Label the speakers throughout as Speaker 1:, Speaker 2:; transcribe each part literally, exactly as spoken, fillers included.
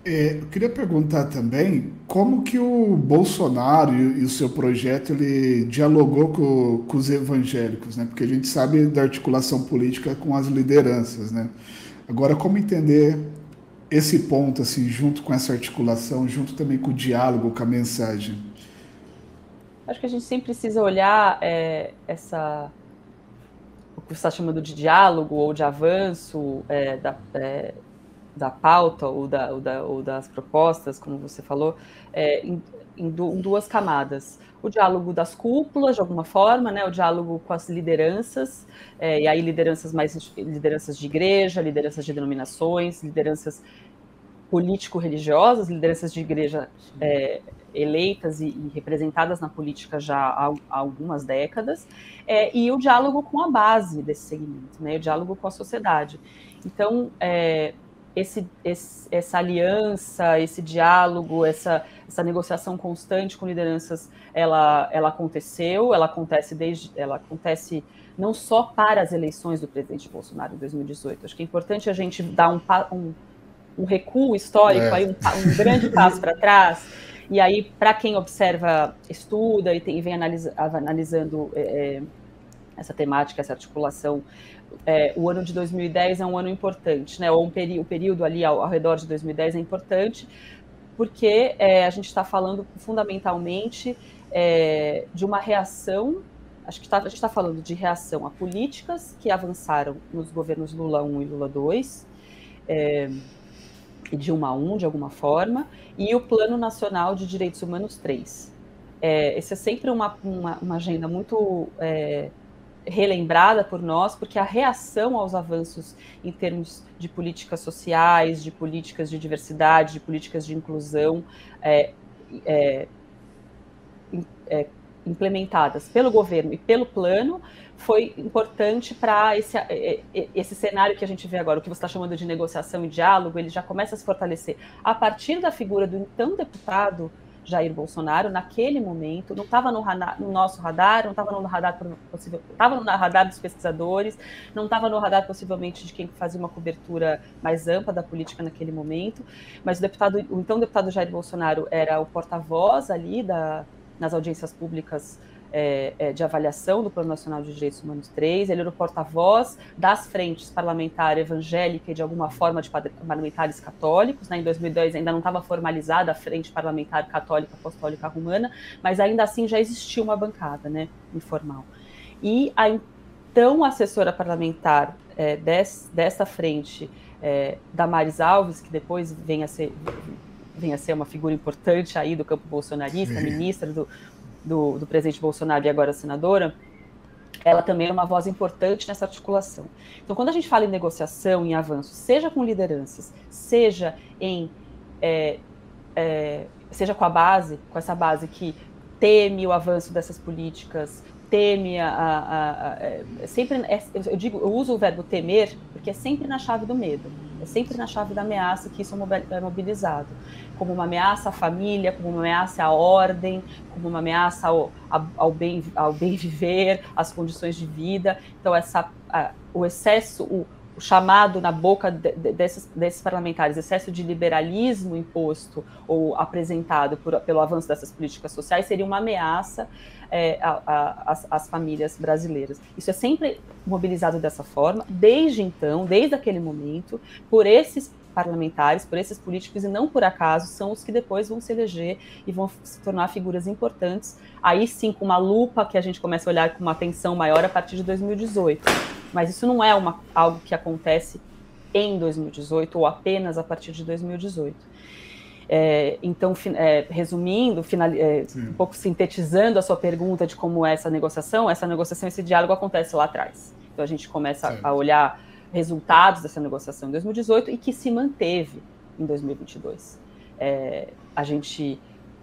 Speaker 1: É, eu queria perguntar também como que o Bolsonaro e, e o seu projeto ele dialogou com, com os evangélicos, né? Porque a gente sabe da articulação política com as lideranças, né? Agora, como entender esse ponto, assim, junto com essa articulação, junto também com o diálogo, com a mensagem?
Speaker 2: Acho que a gente sempre precisa olhar é, essa, o que você está chamando de diálogo ou de avanço é, da, é, da pauta ou, da, ou, da, ou, das propostas, como você falou, é, em, em, du, em, duas camadas. O diálogo das cúpulas, de alguma forma, né, o diálogo com as lideranças, é, e aí lideranças mais lideranças de igreja, lideranças de denominações, lideranças político-religiosas, lideranças de igreja é, eleitas e, e, representadas na política já há, há algumas décadas, é, e o diálogo com a base desse segmento, né, o diálogo com a sociedade. Então, é, esse, esse, essa aliança, esse diálogo, essa, essa negociação constante com lideranças, ela, ela aconteceu, ela acontece desde, ela acontece não só para as eleições do presidente Bolsonaro em dois mil e dezoito. Acho que é importante a gente dar um, um um recuo histórico, aí
Speaker 1: É.
Speaker 2: um, um grande passo para trás, e aí, para quem observa, estuda e, tem, e vem analisa, analisando é, essa temática, essa articulação, é, o ano de dois mil e dez é um ano importante, né? Ou um peri o período ali ao, ao, redor de dois mil e dez é importante, porque é, a gente está falando fundamentalmente é, de uma reação. Acho que tá, a gente está falando de reação a políticas que avançaram nos governos Lula um e Lula dois, é, e Dilma um, de alguma forma, e o Plano Nacional de Direitos Humanos três. É, essa é sempre uma, uma, uma agenda muito é, relembrada por nós, porque a reação aos avanços em termos de políticas sociais, de políticas de diversidade, de políticas de inclusão, é, é, é, implementadas pelo governo e pelo plano, foi importante para esse, esse cenário que a gente vê agora, o que você está chamando de negociação e diálogo, ele já começa a se fortalecer a partir da figura do então deputado Jair Bolsonaro, naquele momento, não estava no, no nosso radar, não estava no radar possível, estava no radar dos pesquisadores, não estava no radar possivelmente de quem fazia uma cobertura mais ampla da política naquele momento, mas o deputado, o então deputado Jair Bolsonaro era o porta-voz ali da, nas audiências públicas é, é, de avaliação do Plano Nacional de Direitos Humanos três, ele era o porta-voz das frentes parlamentar evangélica e de alguma forma de parlamentares católicos, né? Em dois mil e dez ainda não estava formalizada a frente parlamentar católica apostólica romana, mas ainda assim já existia uma bancada, né, informal. E a então assessora parlamentar é, des, dessa frente, é, Damares Alves, que depois vem a ser vem a ser uma figura importante aí do campo bolsonarista, ministra do, do, do presidente Bolsonaro e agora senadora, ela também é uma voz importante nessa articulação. Então, quando a gente fala em negociação, em avanço, seja com lideranças, seja em é, é, seja com a base, com essa base que teme o avanço dessas políticas, teme a, a, a, a sempre é, eu digo, eu uso o verbo temer porque é sempre na chave do medo, é sempre na chave da ameaça que isso é mobilizado, como uma ameaça à família, como uma ameaça à ordem, como uma ameaça ao, ao, bem, ao bem viver, às condições de vida. Então essa, a, o excesso, o, o chamado na boca de, de, desses, desses parlamentares, excesso de liberalismo imposto ou apresentado por, pelo avanço dessas políticas sociais, seria uma ameaça é, às famílias brasileiras. Isso é sempre mobilizado dessa forma, desde então, desde aquele momento, por esses parlamentares, por esses políticos, e não por acaso são os que depois vão se eleger e vão se tornar figuras importantes, aí sim com uma lupa que a gente começa a olhar com uma atenção maior a partir de dois mil e dezoito. Mas isso não é uma, algo que acontece em dois mil e dezoito ou apenas a partir de dois mil e dezoito. É, então, é, resumindo, final, é, um pouco sintetizando a sua pergunta de como é essa negociação, essa negociação, esse diálogo acontece lá atrás. Então, a gente começa Sim. a olhar resultados dessa negociação em dois mil e dezoito e que se manteve em dois mil e vinte e dois. É, a gente...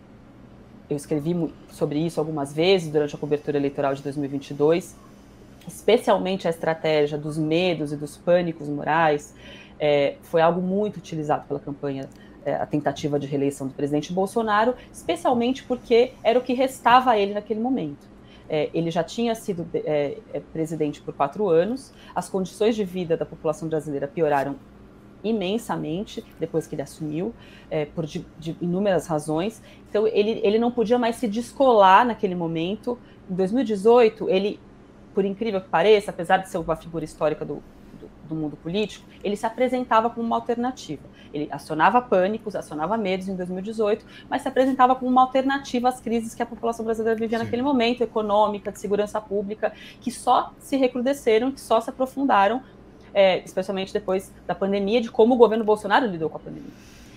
Speaker 2: Eu escrevi sobre isso algumas vezes durante a cobertura eleitoral de dois mil e vinte e dois, especialmente a estratégia dos medos e dos pânicos morais, é, foi algo muito utilizado pela campanha, é, a tentativa de reeleição do presidente Bolsonaro, especialmente porque era o que restava a ele naquele momento. É, ele já tinha sido é, presidente por quatro anos, as condições de vida da população brasileira pioraram imensamente depois que ele assumiu, é, por de, de inúmeras razões. Então, ele, ele não podia mais se descolar naquele momento. Em dois mil e dezoito, ele, por incrível que pareça, apesar de ser uma figura histórica do, do, do mundo político, ele se apresentava como uma alternativa. Ele acionava pânicos, acionava medos em dois mil e dezoito, mas se apresentava como uma alternativa às crises que a população brasileira vivia Sim. naquele momento, econômica, de segurança pública, que só se recrudesceram, que só se aprofundaram, É, especialmente depois da pandemia, de como o governo Bolsonaro lidou com a pandemia.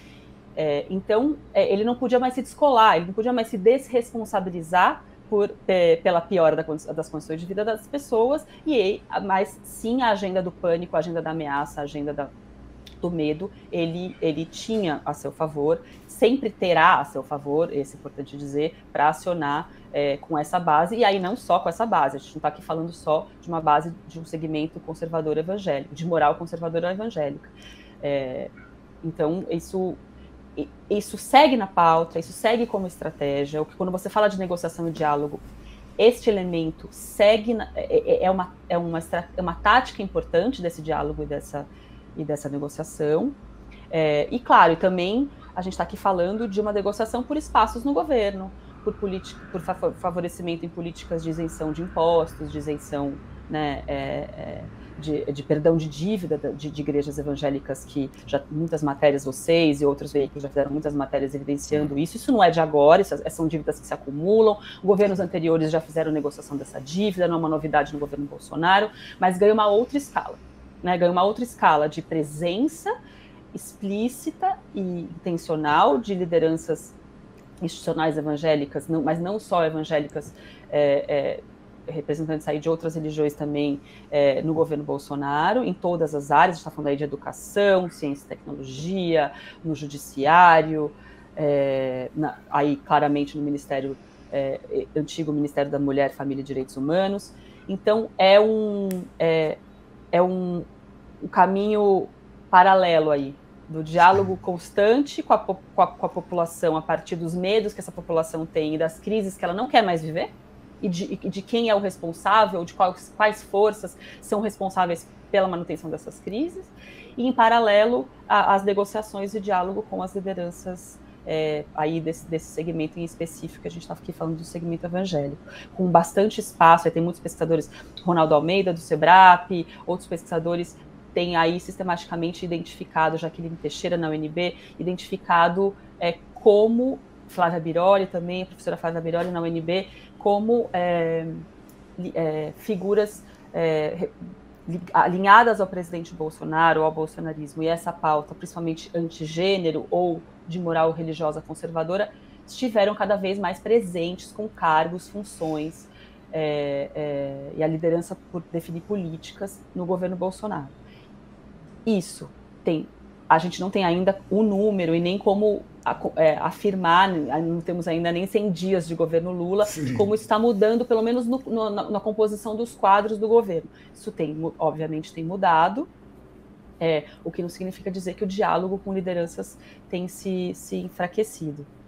Speaker 2: É, então, é, ele não podia mais se descolar, ele não podia mais se desresponsabilizar por, é, pela piora da, das condições de vida das pessoas, e mas sim a agenda do pânico, a agenda da ameaça, a agenda da, do medo, ele, ele tinha a seu favor, sempre terá a seu favor, esse é importante dizer, para acionar É, com essa base, e aí não só com essa base, a gente não está aqui falando só de uma base de um segmento conservador evangélico, de moral conservadora evangélica. É, então, isso, isso segue na pauta, isso segue como estratégia, o que quando você fala de negociação e diálogo, este elemento segue, na, é, é, uma, é, uma, é uma tática importante desse diálogo e dessa, e dessa negociação, é, e claro, e também a gente está aqui falando de uma negociação por espaços no governo, por, política, por favorecimento em políticas de isenção de impostos, de isenção, né, é, é, de, de perdão de dívida de, de igrejas evangélicas, que já muitas matérias, vocês e outros veículos já fizeram muitas matérias evidenciando isso. Isso não é de agora, isso, são dívidas que se acumulam, governos anteriores já fizeram negociação dessa dívida, não é uma novidade no governo Bolsonaro, mas ganha uma outra escala, né, ganha uma outra escala de presença explícita e intencional de lideranças institucionais evangélicas, não, mas não só evangélicas, é, é, representantes aí de outras religiões também é, no governo Bolsonaro, em todas as áreas, a gente está falando aí de educação, ciência e tecnologia, no judiciário, é, na, aí claramente no Ministério, é, antigo Ministério da Mulher, Família e Direitos Humanos. Então, é um, é, é um, um caminho paralelo aí, do diálogo constante com a, com, a, com a população, a partir dos medos que essa população tem e das crises que ela não quer mais viver, e de, de quem é o responsável, de quais, quais forças são responsáveis pela manutenção dessas crises, e em paralelo às negociações e diálogo com as lideranças é, aí desse, desse segmento em específico, que a gente está aqui falando do segmento evangélico, com bastante espaço. Aí tem muitos pesquisadores, Ronaldo Almeida, do SEBRAP, outros pesquisadores tem aí sistematicamente identificado, Jaqueline Teixeira na U N B, identificado é, como, Flávia Biroli também, a professora Flávia Biroli na U N B, como é, é, figuras é, alinhadas ao presidente Bolsonaro, ao bolsonarismo, e essa pauta, principalmente antigênero ou de moral religiosa conservadora, estiveram cada vez mais presentes com cargos, funções é, é, e a liderança por definir políticas no governo Bolsonaro. Isso tem, a gente não tem ainda o número e nem como é, afirmar, não temos ainda nem cem dias de governo Lula, Sim. como isso está mudando, pelo menos no, no, na, na composição dos quadros do governo. Isso tem, obviamente, tem mudado, é, o que não significa dizer que o diálogo com lideranças tem se, se enfraquecido.